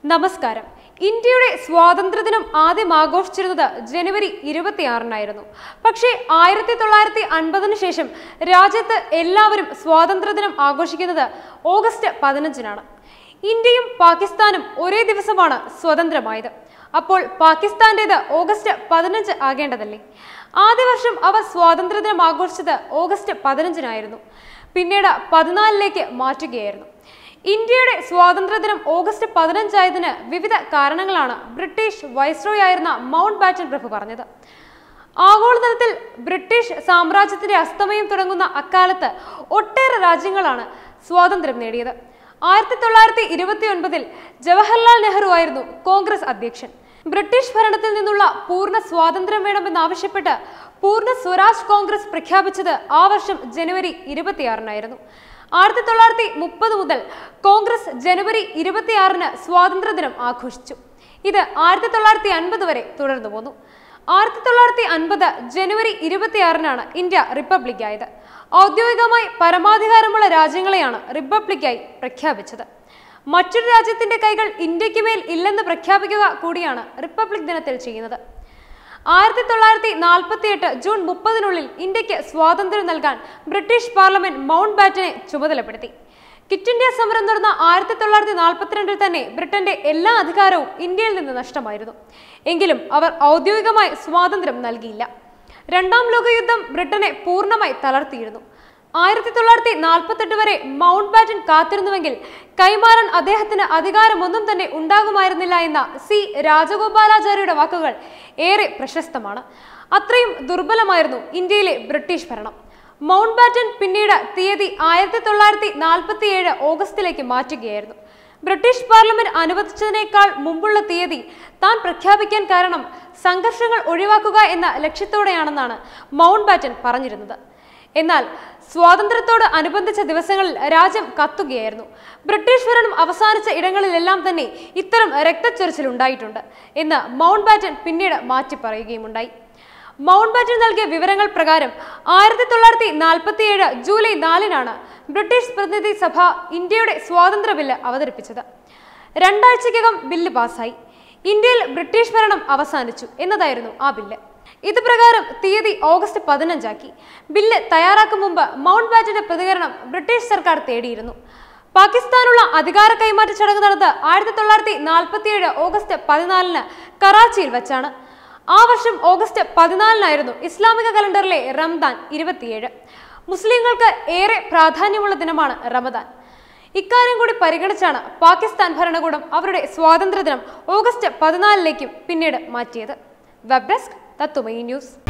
നമസ്കാരം. ഇന്ത്യയുടെ സ്വാതന്ത്ര്യദിനം ആദ്യം ആഘോഷിച്ചിരുന്നത് ജനുവരി 26-നായിരുന്നു. പക്ഷേ 1950-ന് ശേഷം രാജ്യത്ത് എല്ലാവരും സ്വാതന്ത്ര്യദിനം ആഘോഷിക്കുന്നത് ഓഗസ്റ്റ് 15-നാണ്. ഇന്ത്യയും പാകിസ്ഥാനും ഒരേ ദിവസമാണ് സ്വതന്ത്രമായത്. അപ്പോൾ പാകിസ്ഥാന്റേത് ഓഗസ്റ്റ് 15 ആകേണ്ടതല്ലേ? ആദ്യ വർഷം അവർ സ്വാതന്ത്ര്യദിനം ആഘോഷിച്ചത് ഓഗസ്റ്റ് 15-നായിരുന്നു. പിന്നീട് 14-ലേക്ക് മാറ്റുകയായിരുന്നു. ഇന്ത്യയുടെ സ്വാതന്ത്ര്യദിനം ഓഗസ്റ്റ് 15 ആയതിന് വിവിധ കാരണങ്ങളാണ് ബ്രിട്ടീഷ് വൈസ്രോയി ആയിരുന്ന മൗണ്ട് ബാറ്റൻ പ്രഭു പറഞ്ഞത്. ആഗോളതലത്തിൽ ബ്രിട്ടീഷ് സാമ്രാജ്യത്തിന്റെ അസ്തമയം തുടങ്ങുന്ന അക്കാലത്ത് ഒട്ടേറെ രാജ്യങ്ങളാണ് സ്വാതന്ത്ര്യം നേടിയത്. 1929-ൽ ജവഹർലാൽ നെഹ്റു ആയിരുന്നു കോൺഗ്രസ് അധ്യക്ഷൻ. ബ്രിട്ടീഷ് ഭരണത്തിൽ നിന്നുള്ള പൂർണ്ണ സ്വാതന്ത്ര്യം വേണമെന്നാവശ്യപ്പെട്ട് പൂർണ്ണ സ്വരാജ് കോൺഗ്രസ് പ്രഖ്യാപിച്ചത് ആ വർഷം ജനുവരി 26-നായിരുന്നു. 1930 മുതൽ കോൺഗ്രസ് ജനുവരി 26-ന് സ്വാതന്ത്ര്യദിനം ആഘോഷിച്ചു. ഇത് 1950 വരെ തുടർന്നു പോന്നു. 1950 ജനുവരി 26-നാണ് ഇന്ത്യ റിപ്പബ്ലിക്കായത്. ഔദ്യോഗികമായി പരമാധികാരമുള്ള രാജ്യങ്ങളെയാണ് റിപ്പബ്ലിക്കായി പ്രഖ്യാപിച്ചത്. മറ്റൊരു രാജ്യത്തിന്റെ കൈകൾ ഇന്ത്യക്ക് മേൽ ഇല്ലെന്ന് പ്രഖ്യാപിക്കുക കൂടിയാണ് റിപ്പബ്ലിക് ദിനത്തിൽ ചെയ്യുന്നത്. 1948 ജൂൺ 30-നുള്ളിൽ ഇന്ത്യക്ക് സ്വാതന്ത്ര്യം നൽകാൻ ബ്രിട്ടീഷ് പാർലമെന്റ് മൗണ്ട് ബാറ്റനെ ചുമതലപ്പെടുത്തി. ക്വിറ്റ് ഇന്ത്യ സമരം നടന്ന 1942-ൽ തന്നെ ബ്രിട്ടന്റെ എല്ലാ അധികാരവും ഇന്ത്യയിൽ നിന്ന് നഷ്ടമായിരുന്നു. എങ്കിലും അവർ ഔദ്യോഗികമായി സ്വാതന്ത്ര്യം നൽകിയില്ല. രണ്ടാം ലോകയുദ്ധം ബ്രിട്ടനെ പൂർണ്ണമായി തളർത്തിയിരുന്നു. 1948 വരെ മൗണ്ട് ബാറ്റൻ കാത്തിരുന്നുവെങ്കിൽ കൈമാറാൻ അദ്ദേഹത്തിന് അധികാരമൊന്നും തന്നെ ഉണ്ടാകുമായിരുന്നില്ല എന്ന സി രാജഗോപാലാചാര്യയുടെ വാക്കുകൾ ഏറെ പ്രശസ്തമാണ്. അത്രയും ദുർബലമായിരുന്നു ഇന്ത്യയിലെ ബ്രിട്ടീഷ് ഭരണം. മൗണ്ട് ബാറ്റൻ പിന്നീട് തീയതി 1947 ഓഗസ്റ്റിലേക്ക് മാറ്റുകയായിരുന്നു. ബ്രിട്ടീഷ് പാർലമെന്റ് അനുവദിച്ചതിനേക്കാൾ മുമ്പുള്ള തീയതി താൻ പ്രഖ്യാപിക്കാൻ കാരണം സംഘർഷങ്ങൾ ഒഴിവാക്കുക എന്ന ലക്ഷ്യത്തോടെയാണെന്നാണ് മൗണ്ട് ബാറ്റൻ പറഞ്ഞിരുന്നത്. എന്നാൽ സ്വാതന്ത്ര്യത്തോട് അനുബന്ധിച്ച ദിവസങ്ങളിൽ രാജ്യം കത്തുകയായിരുന്നു. ബ്രിട്ടീഷ് ഭരണം അവസാനിച്ച ഇടങ്ങളിലെല്ലാം തന്നെ ഇത്തരം രക്തച്ചൊരിച്ചിൽ ഉണ്ടായിട്ടുണ്ട് എന്ന് മൗണ്ട് ബാറ്റൻ പിന്നീട് മാറ്റി പറയുകയുമുണ്ടായി. മൗണ്ട് ബാറ്റൻ നൽകിയ വിവരങ്ങൾ പ്രകാരം 1947 ജൂലൈ 4-നാണ് ബ്രിട്ടീഷ് പ്രതിനിധി സഭ ഇന്ത്യയുടെ സ്വാതന്ത്ര്യ ബില്ല് അവതരിപ്പിച്ചത്. 2 ആഴ്ചയ്ക്കകം ബില്ല് പാസായി. ഇന്ത്യയിൽ ബ്രിട്ടീഷ് ഭരണം അവസാനിച്ചു എന്നതായിരുന്നു ആ ബില്ല്. ഇത് പ്രകാരം തീയതി ഓഗസ്റ്റ് 15 ആക്കി. ബില്ല് തയ്യാറാക്കും മുമ്പ് മൗണ്ട് ബാറ്റന്റെ പ്രതികരണം ബ്രിട്ടീഷ് സർക്കാർ തേടിയിരുന്നു. പാകിസ്ഥാനുള്ള അധികാര കൈമാറ്റ ചടങ്ങ് നടന്നത് 1947 ഓഗസ്റ്റ് 14-ന് കറാച്ചിയിൽ വെച്ചാണ്. ആ വർഷം ഓഗസ്റ്റ് 14-നായിരുന്നു ഇസ്ലാമിക കലണ്ടറിലെ റംദാൻ 27. മുസ്ലിങ്ങൾക്ക് ഏറെ പ്രാധാന്യമുള്ള ദിനമാണ് റമദാൻ. ഇക്കാര്യം കൂടി പരിഗണിച്ചാണ് പാകിസ്ഥാൻ ഭരണകൂടം അവരുടെ സ്വാതന്ത്ര്യദിനം ഓഗസ്റ്റ് 14-ലേക്കും പിന്നീട് മാറ്റിയത്. Web desk Tatwamayi news.